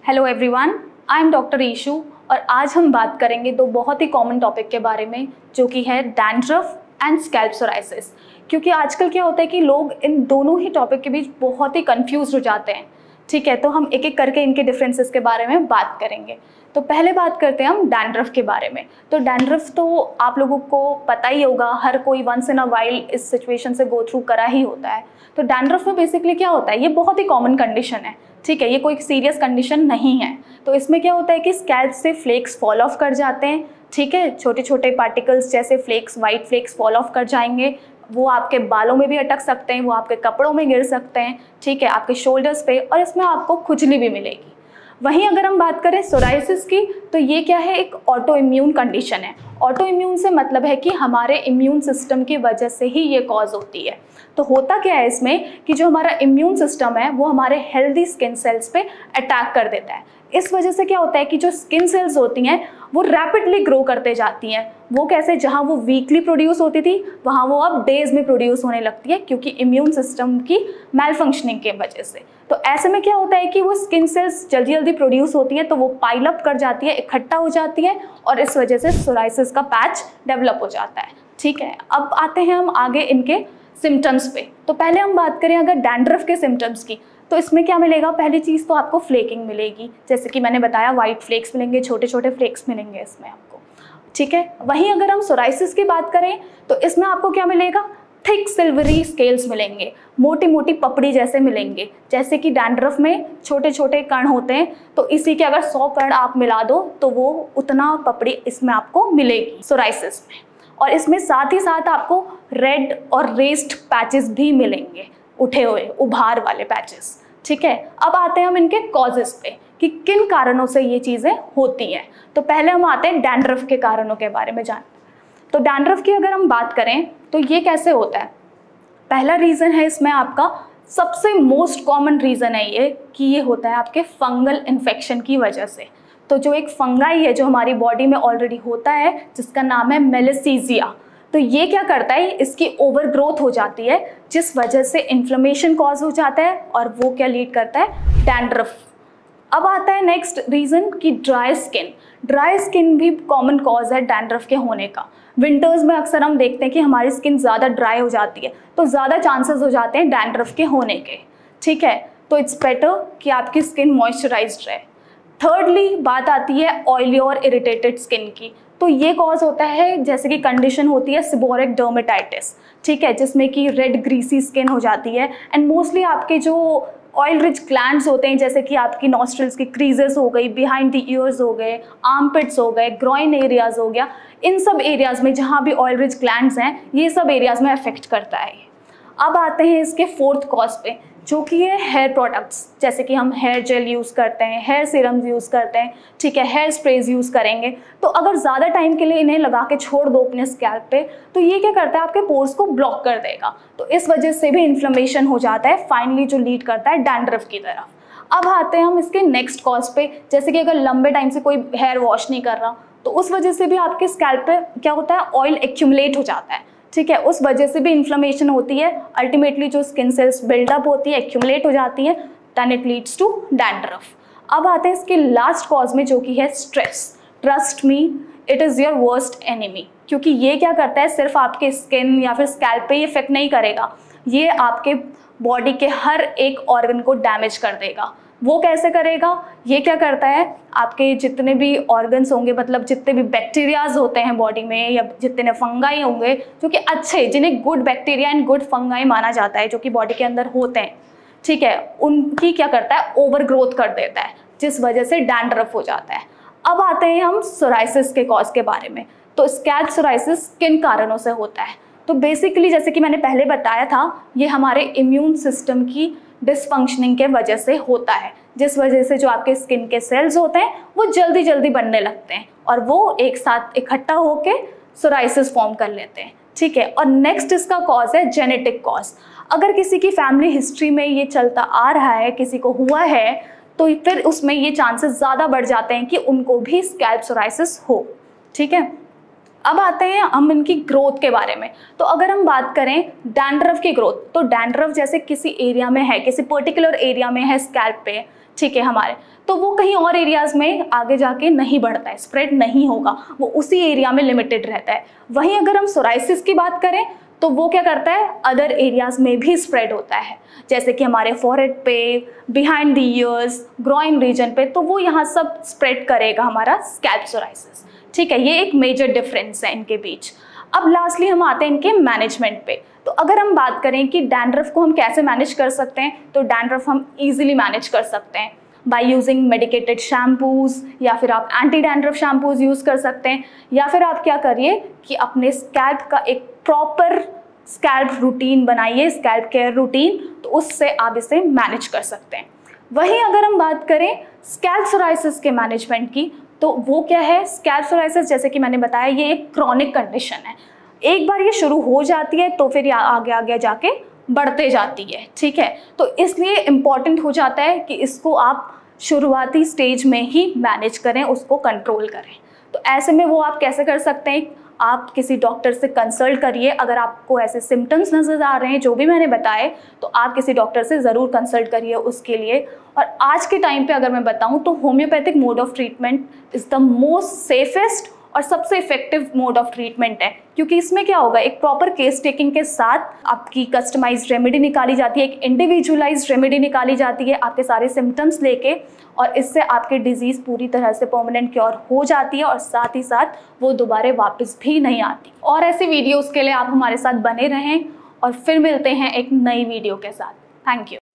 Hello everyone, I am doctor Ishu और आज हम बात करेंगे दो बहुत ही कॉमन टॉपिक के बारे में जो कि है डैंड्रफ एंड स्कैल्प सोराइसिस। क्योंकि आजकल क्या होता है कि लोग इन दोनों ही टॉपिक के बीच बहुत ही कंफ्यूज हो जाते हैं। ठीक है, तो हम एक एक करके इनके डिफरेंसेस के बारे में बात करेंगे। तो पहले बात करते हैं हम डैंड्रफ के बारे में। तो डैंड्रफ तो आप लोगों को पता ही होगा, हर कोई वंस इन अ वाइल इस सिचुएशन से गो थ्रू करा ही होता है। तो डैंड्रफ में बेसिकली क्या होता है, ये बहुत ही कॉमन कंडीशन है। ठीक है, ये कोई सीरियस कंडीशन नहीं है। तो इसमें क्या होता है कि स्कैल्प से फ्लेक्स फॉल ऑफ कर जाते हैं। ठीक है, छोटे छोटे पार्टिकल्स जैसे flakes, white flakes fall off कर जाएंगे। वो आपके बालों में भी अटक सकते हैं, वो आपके कपड़ों में गिर सकते हैं। ठीक है, आपके शोल्डर्स पे, और इसमें आपको खुजली भी मिलेगी। वहीं अगर हम बात करें सोराइसिस की, तो ये क्या है, एक ऑटो इम्यून कंडीशन है। ऑटो इम्यून से मतलब है कि हमारे इम्यून सिस्टम की वजह से ही ये कॉज होती है। तो होता क्या है इसमें कि जो हमारा इम्यून सिस्टम है वो हमारे हेल्दी स्किन सेल्स पे अटैक कर देता है। इस वजह से क्या होता है कि जो स्किन सेल्स होती हैं वो रैपिडली ग्रो करते जाती हैं। वो कैसे, जहाँ वो वीकली प्रोड्यूस होती थी वहाँ वो अब डेज में प्रोड्यूस होने लगती है, क्योंकि इम्यून सिस्टम की मैल फंक्शनिंग के वजह से। तो ऐसे में क्या होता है कि वो स्किन सेल्स जल्दी जल्दी प्रोड्यूस होती हैं, तो वो पाइल अप कर जाती है, इकट्ठा हो जाती है, और इस वजह से सोराइसिस का पैच डेवलप हो जाता है। ठीक है, अब आते हैं हम आगे इनके सिम्टम्स पे। तो पहले हम बात करें अगर डैंड्रफ के सिम्टम्स की, तो इसमें क्या मिलेगा, पहली चीज़ तो आपको फ्लेकिंग मिलेगी। जैसे कि मैंने बताया, वाइट फ्लेक्स मिलेंगे, छोटे छोटे फ्लेक्स मिलेंगे इसमें आपको। ठीक है, वहीं अगर हम सोराइसिस की बात करें तो इसमें आपको क्या मिलेगा, थिक सिल्वरी स्केल्स मिलेंगे, मोटी मोटी पपड़ी जैसे मिलेंगे। जैसे कि डैंड्रफ में छोटे छोटे कण होते हैं, तो इसी के अगर 100 कण आप मिला दो तो वो उतना पपड़ी इसमें आपको मिलेगी सोराइसिस में। और इसमें साथ ही साथ आपको रेड और रेस्ड पैचेस भी मिलेंगे, उठे हुए उभार वाले पैचेस। ठीक है, अब आते हैं हम इनके कॉजेस पे कि किन कारणों से ये चीज़ें होती हैं। तो पहले हम आते हैं डैंड्रफ के कारणों के बारे में जानते हैं। तो डैंड्रफ की अगर हम बात करें तो ये कैसे होता है। पहला रीज़न है इसमें आपका, सबसे मोस्ट कॉमन रीज़न है ये कि ये होता है आपके फंगल इन्फेक्शन की वजह से। तो जो एक फंगाई है जो हमारी बॉडी में ऑलरेडी होता है, जिसका नाम है मेलिसीजिया, तो ये क्या करता है, इसकी ओवर ग्रोथ हो जाती है, जिस वजह से इन्फ्लेमेशन कॉज हो जाता है, और वो क्या लीड करता है, डैंड्रफ। अब आता है नेक्स्ट रीज़न कि ड्राई स्किन। ड्राई स्किन भी कॉमन कॉज है डैंड्रफ के होने का। विंटर्स में अक्सर हम देखते हैं कि हमारी स्किन ज़्यादा ड्राई हो जाती है, तो ज़्यादा चांसेस हो जाते हैं डैंड्रफ के होने के। ठीक है, तो इट्स बेटर कि आपकी स्किन मॉइस्चराइज्ड रहे। थर्डली बात आती है ऑयली और इरिटेटेड स्किन की। तो ये कॉज होता है, जैसे कि कंडीशन होती है सिबोरिक डर्मेटाइटिस। ठीक है, जिसमें कि रेड ग्रीसी स्किन हो जाती है, एंड मोस्टली आपके जो ऑयल रिच ग्लैंड्स होते हैं, जैसे कि आपकी नॉस्ट्रल्स की क्रीजेस हो गई, बिहाइंड द ईयर्स हो गए, आर्मपिट्स हो गए, ग्रॉइन एरियाज हो गया, इन सब एरियाज में जहाँ भी ऑयल रिच ग्लैंड्स हैं, ये सब एरियाज में अफेक्ट करता है। अब आते हैं इसके फोर्थ कॉज पे, जो कि है हेयर प्रोडक्ट्स। जैसे कि हम हेयर जेल यूज़ करते हैं, हेयर सीरम्स यूज़ करते हैं, ठीक है, हेयर स्प्रेज यूज़ करेंगे, तो अगर ज़्यादा टाइम के लिए इन्हें लगा के छोड़ दो अपने स्कैल्प पे, तो ये क्या करता है, आपके पोर्स को ब्लॉक कर देगा। तो इस वजह से भी इन्फ्लेमेशन हो जाता है, फाइनली जो लीड करता है डैंड्रफ की तरफ। अब आते हैं हम इसके नेक्स्ट कॉज पे, जैसे कि अगर लंबे टाइम से कोई हेयर वॉश नहीं कर रहा, तो उस वजह से भी आपके स्कैल्प पे क्या होता है, ऑयल एक्यूमुलेट हो जाता है। ठीक है, उस वजह से भी इन्फ्लेमेशन होती है। अल्टीमेटली जो स्किन सेल्स बिल्डअप होती है, एक्यूमुलेट हो जाती है, then it leads to dandruff. अब आते हैं इसके लास्ट कॉज में, जो कि है stress. Trust me, it is your worst enemy. क्योंकि ये क्या करता है, सिर्फ आपके स्किन या फिर स्कैल्प पे ही इफेक्ट नहीं करेगा, ये आपके बॉडी के हर एक ऑर्गन को डैमेज कर देगा। वो कैसे करेगा, ये क्या करता है, आपके जितने भी ऑर्गन्स होंगे, मतलब जितने भी बैक्टीरियाज होते हैं बॉडी में, या जितने फंगाई होंगे जो कि अच्छे, जिन्हें good bacteria and good fungi माना जाता है, जो कि बॉडी के अंदर होते हैं, ठीक है, उनकी क्या करता है, ओवर ग्रोथ कर देता है, जिस वजह से डैंड्रफ हो जाता है। अब आते हैं हम सोराइसिस के कॉज के बारे में। तो स्कैल्प सोराइसिस किन कारणों से होता है। तो बेसिकली जैसे कि मैंने पहले बताया था, ये हमारे इम्यून सिस्टम की डिसफंक्शनिंग के वजह से होता है, जिस वजह से जो आपके स्किन के सेल्स होते हैं वो जल्दी जल्दी बनने लगते हैं, और वो एक साथ इकट्ठा होके सोराइसिस फॉर्म कर लेते हैं। ठीक है, और नेक्स्ट इसका कॉज है जेनेटिक कॉज। अगर किसी की फैमिली हिस्ट्री में ये चलता आ रहा है, किसी को हुआ है, तो फिर उसमें ये चांसेस ज़्यादा बढ़ जाते हैं कि उनको भी स्कैल्प सोराइसिस हो। ठीक है, अब आते हैं हम इनकी ग्रोथ के बारे में। तो अगर हम बात करें डैंड्रफ की ग्रोथ, तो डैंड्रफ जैसे किसी एरिया में है, किसी पर्टिकुलर एरिया में है स्कैल्प पे, ठीक है हमारे, तो वो कहीं और एरियाज में आगे जाके नहीं बढ़ता है, स्प्रेड नहीं होगा, वो उसी एरिया में लिमिटेड रहता है। वहीं अगर हम सोराइसिस की बात करें तो वो क्या करता है, अदर एरियाज में भी स्प्रेड होता है, जैसे कि हमारे फॉरहेड पे, behind the ears, groin region पे, तो वो यहाँ सब स्प्रेड करेगा हमारा स्कैल्प सोराइसिस, ठीक है। ये एक मेजर डिफरेंस है इनके बीच। अब लास्टली हम आते हैं इनके मैनेजमेंट पे। तो अगर हम बात करें कि डैंड्रफ को हम कैसे मैनेज कर सकते हैं, तो डैंड्रफ हम इजीली मैनेज कर सकते हैं बाय यूजिंग मेडिकेटेड शैम्पूज, या फिर आप एंटी डैंड्रफ शैम्पूज यूज़ कर सकते हैं, या फिर आप क्या करिए कि अपने स्कैल्प का एक प्रॉपर स्कैल्प रूटीन बनाइए, स्कैल्प केयर रूटीन, तो उससे आप इसे मैनेज कर सकते हैं। वहीं अगर हम बात करें स्कैल्प सोराइसिस के मैनेजमेंट की, तो वो क्या है, स्कैल्प सोराइसिस जैसे कि मैंने बताया ये एक क्रॉनिक कंडीशन है। एक बार ये शुरू हो जाती है तो फिर ये आगे आगे जाके बढ़ते जाती है, ठीक है। तो इसलिए इम्पॉर्टेंट हो जाता है कि इसको आप शुरुआती स्टेज में ही मैनेज करें, उसको कंट्रोल करें। तो ऐसे में वो आप कैसे कर सकते हैं, आप किसी डॉक्टर से कंसल्ट करिए। अगर आपको ऐसे सिम्टम्स नज़र आ रहे हैं जो भी मैंने बताए, तो आप किसी डॉक्टर से ज़रूर कंसल्ट करिए उसके लिए। और आज के टाइम पे अगर मैं बताऊं तो homeopathic mode of treatment is the most safest और सबसे इफेक्टिव मोड ऑफ ट्रीटमेंट है, क्योंकि इसमें क्या होगा, एक प्रॉपर केस टेकिंग के साथ आपकी कस्टमाइज्ड रेमेडी निकाली जाती है, एक इंडिविजुअलाइज्ड रेमेडी निकाली जाती है आपके सारे सिम्टम्स लेके, और इससे आपकी डिजीज़ पूरी तरह से परमानेंट क्योर हो जाती है, और साथ ही साथ वो दोबारा वापस भी नहीं आती। और ऐसी वीडियोज़ के लिए आप हमारे साथ बने रहें, और फिर मिलते हैं एक नई वीडियो के साथ। Thank you.